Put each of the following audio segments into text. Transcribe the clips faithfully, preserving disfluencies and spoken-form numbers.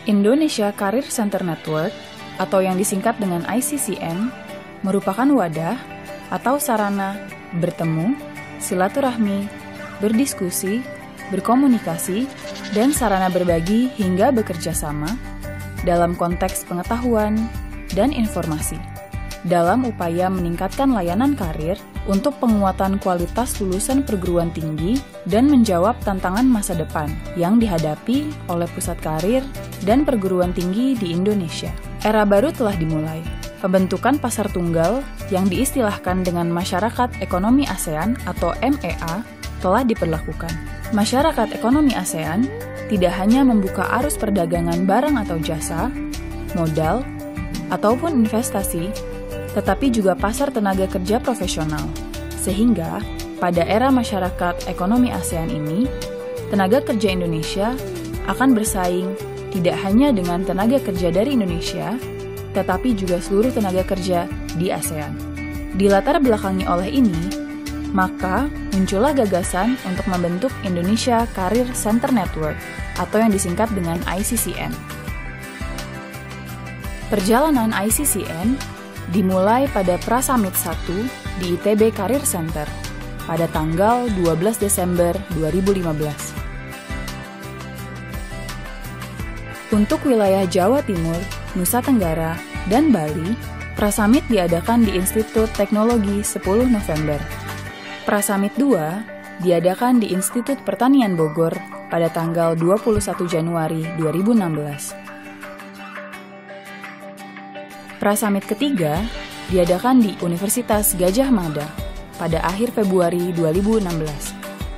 Indonesia Career Center Network, atau yang disingkat dengan I C C N, merupakan wadah atau sarana bertemu, silaturahmi, berdiskusi, berkomunikasi, dan sarana berbagi hingga bekerja sama dalam konteks pengetahuan dan informasi, dalam upaya meningkatkan layanan karir untuk penguatan kualitas lulusan perguruan tinggi dan menjawab tantangan masa depan yang dihadapi oleh pusat karir dan perguruan tinggi di Indonesia. Era baru telah dimulai. Pembentukan pasar tunggal yang diistilahkan dengan Masyarakat Ekonomi ASEAN atau M E A telah diberlakukan. Masyarakat Ekonomi ASEAN tidak hanya membuka arus perdagangan barang atau jasa, modal, ataupun investasi, tetapi juga pasar tenaga kerja profesional. Sehingga, pada era Masyarakat Ekonomi ASEAN ini, tenaga kerja Indonesia akan bersaing tidak hanya dengan tenaga kerja dari Indonesia, tetapi juga seluruh tenaga kerja di ASEAN. Dilatar belakangi oleh ini, maka muncullah gagasan untuk membentuk Indonesia Career Center Network, atau yang disingkat dengan I C C N. Perjalanan I C C N dimulai pada Prasummit satu di I T B Career Center pada tanggal dua belas Desember dua ribu lima belas. Untuk wilayah Jawa Timur, Nusa Tenggara, dan Bali, Prasummit diadakan di Institut Teknologi sepuluh November. Prasummit dua diadakan di Institut Pertanian Bogor pada tanggal dua puluh satu Januari dua ribu enam belas. Prasummit ketiga diadakan di Universitas Gadjah Mada pada akhir Februari dua ribu enam belas.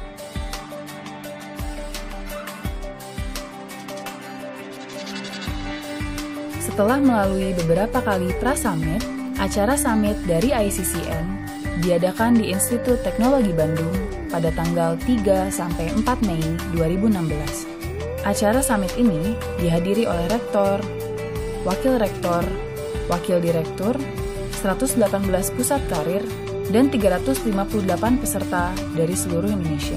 Setelah melalui beberapa kali Prasummit, acara summit dari I C C N diadakan di Institut Teknologi Bandung pada tanggal tiga sampai empat Mei dua ribu enam belas. Acara summit ini dihadiri oleh rektor, wakil rektor, wakil direktur, seratus delapan belas pusat karir, dan tiga ratus lima puluh delapan peserta dari seluruh Indonesia.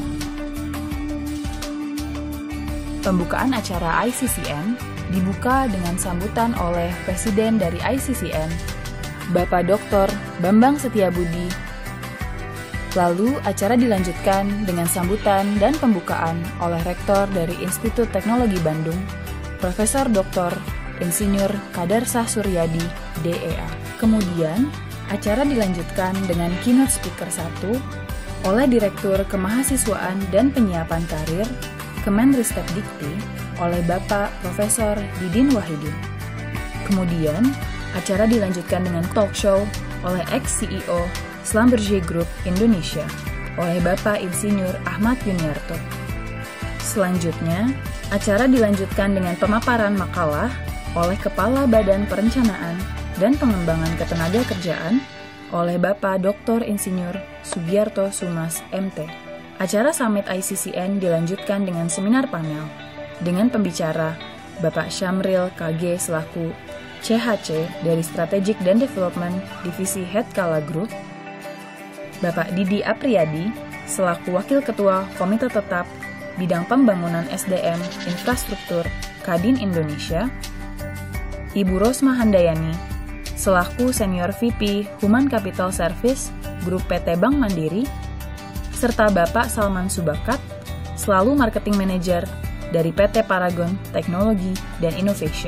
Pembukaan acara I C C N dibuka dengan sambutan oleh Presiden dari I C C N, Bapak Doktor Bambang Setiabudi. Lalu, acara dilanjutkan dengan sambutan dan pembukaan oleh Rektor dari Institut Teknologi Bandung, Profesor Doktor Insinyur Kadarsah Suryadi, D E A. Kemudian, acara dilanjutkan dengan keynote speaker satu oleh Direktur Kemahasiswaan dan Penyiapan Karir, Kemenristek Dikti, oleh Bapak Profesor Didin Wahidin. Kemudian, acara dilanjutkan dengan talk show oleh ex-C E O Schlumberger Group Indonesia oleh Bapak Insinyur Ahmad Yuniarto. Selanjutnya, acara dilanjutkan dengan pemaparan makalah oleh Kepala Badan Perencanaan dan Pengembangan Ketenagakerjaan oleh Bapak Doktor Insinyur Sugiarto Sumas M T. Acara Summit I C C N dilanjutkan dengan seminar panel dengan pembicara Bapak Syamril K G selaku C H C dari Strategic dan Development Divisi Head Kala Group, Bapak Didi Apriyadi selaku Wakil Ketua Komite Tetap Bidang Pembangunan S D M Infrastruktur Kadin Indonesia, Ibu Rosma Handayani selaku Senior V P Human Capital Service Grup P T Bank Mandiri, serta Bapak Salman Subakat selalu Marketing Manager dari P T Paragon Teknologi dan Innovation.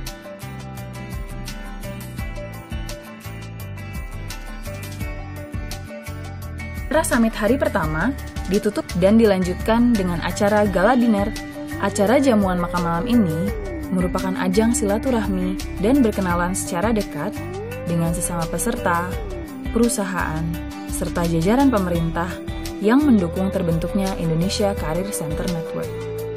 Acara Summit hari pertama ditutup dan dilanjutkan dengan acara Gala Dinner. Acara jamuan makan malam ini merupakan ajang silaturahmi dan berkenalan secara dekat dengan sesama peserta, perusahaan, serta jajaran pemerintah yang mendukung terbentuknya Indonesia Career Center Network.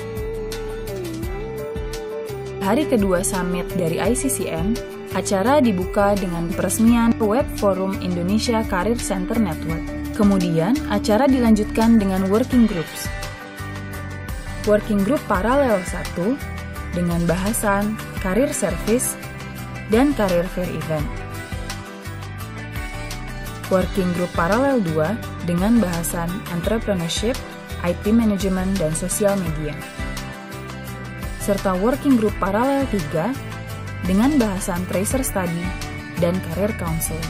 Hari kedua summit dari I C C N, acara dibuka dengan peresmian Web Forum Indonesia Career Center Network. Kemudian, acara dilanjutkan dengan working groups. Working group paralel satu dengan bahasan career service dan career fair event. Working group paralel dua dengan bahasan entrepreneurship, I T management, dan sosial media. serta Working Group Paralel tiga dengan bahasan Tracer Study dan Career Counseling.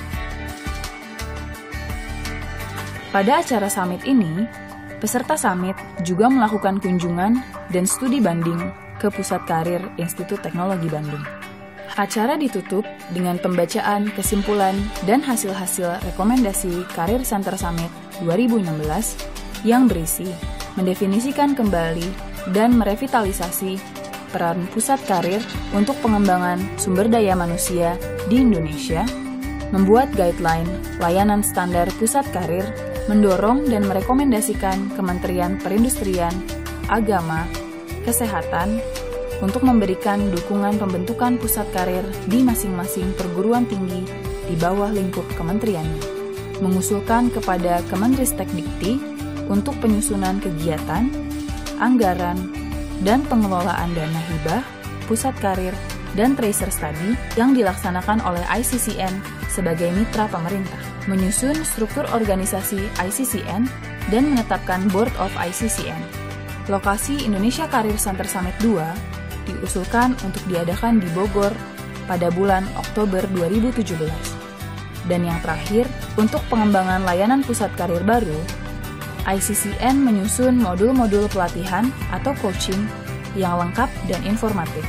Pada acara summit ini, peserta summit juga melakukan kunjungan dan studi banding ke Pusat Karir Institut Teknologi Bandung. Acara ditutup dengan pembacaan kesimpulan dan hasil-hasil rekomendasi Career Center Summit dua ribu enam belas yang berisi mendefinisikan kembali dan merevitalisasi peran pusat karir untuk pengembangan sumber daya manusia di Indonesia, membuat guideline layanan standar pusat karir, mendorong dan merekomendasikan Kementerian Perindustrian, Agama, Kesehatan, untuk memberikan dukungan pembentukan pusat karir di masing-masing perguruan tinggi di bawah lingkup kementeriannya, mengusulkan kepada Kemenristekdikti untuk penyusunan kegiatan, anggaran, dan pengelolaan dana hibah, pusat karir, dan tracer study yang dilaksanakan oleh I C C N sebagai mitra pemerintah, menyusun struktur organisasi I C C N, dan menetapkan Board of I C C N. Lokasi Indonesia Career Center Summit dua diusulkan untuk diadakan di Bogor pada bulan Oktober dua ribu tujuh belas. Dan yang terakhir, untuk pengembangan layanan pusat karir baru, I C C N menyusun modul-modul pelatihan atau coaching yang lengkap dan informatif.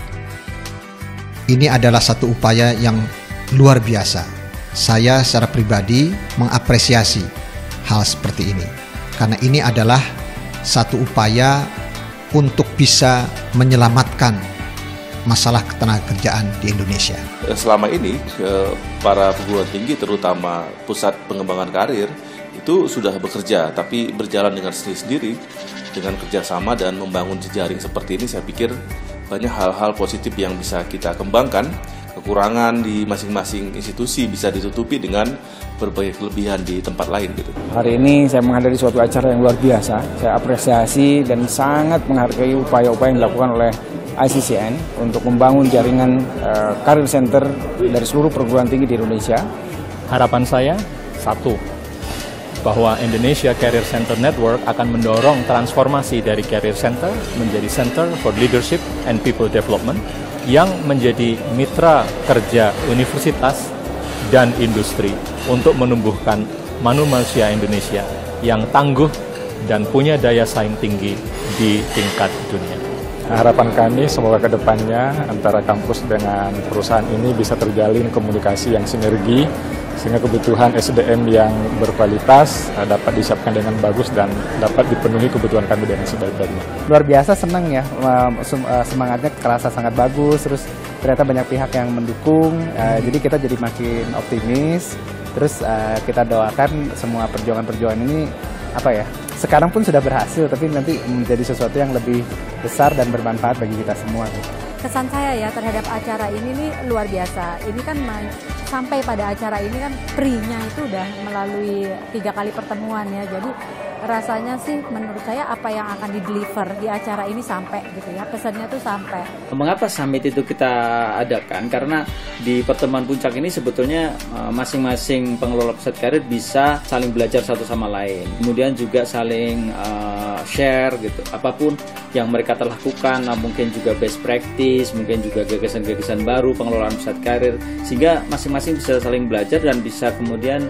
Ini adalah satu upaya yang luar biasa. Saya secara pribadi mengapresiasi hal seperti ini, karena ini adalah satu upaya untuk bisa menyelamatkan masalah ketenagakerjaan di Indonesia. Selama ini para perguruan tinggi, terutama pusat pengembangan karir, itu sudah bekerja, tapi berjalan dengan sendiri-sendiri, dengan kerjasama dan membangun jejaring seperti ini. Saya pikir banyak hal-hal positif yang bisa kita kembangkan. Kekurangan di masing-masing institusi bisa ditutupi dengan berbagai kelebihan di tempat lain gitu. Hari ini saya menghadiri suatu acara yang luar biasa. Saya apresiasi dan sangat menghargai upaya-upaya yang dilakukan oleh I C C N untuk membangun jaringan uh, career center dari seluruh perguruan tinggi di Indonesia. Harapan saya satu, bahwa Indonesia Career Center Network akan mendorong transformasi dari Career Center menjadi Center for Leadership and People Development yang menjadi mitra kerja universitas dan industri untuk menumbuhkan manusia Indonesia yang tangguh dan punya daya saing tinggi di tingkat dunia. Harapan kami semoga ke depannya antara kampus dengan perusahaan ini bisa terjalin komunikasi yang sinergi, sehingga kebutuhan S D M yang berkualitas dapat disiapkan dengan bagus dan dapat dipenuhi kebutuhan kami dengan sebaik-baiknya. Luar biasa, senang ya, semangatnya kerasa sangat bagus, terus ternyata banyak pihak yang mendukung, jadi kita jadi makin optimis, terus kita doakan semua perjuangan-perjuangan ini apa ya, sekarang pun sudah berhasil, tapi nanti menjadi sesuatu yang lebih besar dan bermanfaat bagi kita semua. Kesan saya ya terhadap acara ini nih luar biasa. Ini kan sampai pada acara ini kan pre-nya itu udah melalui tiga kali pertemuan ya. Jadi rasanya sih menurut saya apa yang akan di-deliver di acara ini sampai gitu ya. Pesannya tuh sampai. Mengapa summit itu kita adakan? Karena di pertemuan puncak ini sebetulnya masing-masing pengelola pusat karir bisa saling belajar satu sama lain. Kemudian juga saling uh, share gitu. Apapun yang mereka telah lakukan, nah mungkin juga best practice, mungkin juga gagasan-gagasan baru pengelolaan pusat karir, sehingga masing-masing bisa saling belajar dan bisa kemudian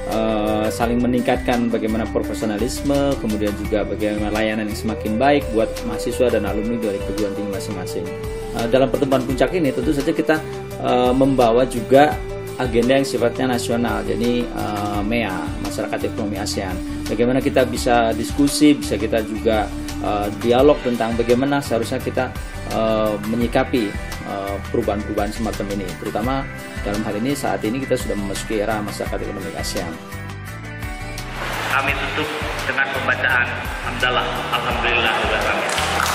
uh, saling meningkatkan bagaimana profesionalisme, kemudian juga bagaimana layanan yang semakin baik buat mahasiswa dan alumni dari perguruan tinggi masing-masing. Uh, dalam pertemuan puncak ini tentu saja kita uh, membawa juga agenda yang sifatnya nasional, jadi uh, M E A, Masyarakat Ekonomi ASEAN. Bagaimana kita bisa diskusi, bisa kita juga uh, dialog tentang bagaimana seharusnya kita uh, menyikapi uh, perubahan-perubahan semacam ini, terutama dalam hal ini saat ini kita sudah memasuki era Masyarakat Ekonomi ASEAN. Kami tutup dengan pembacaan hamdalah, alhamdulillah.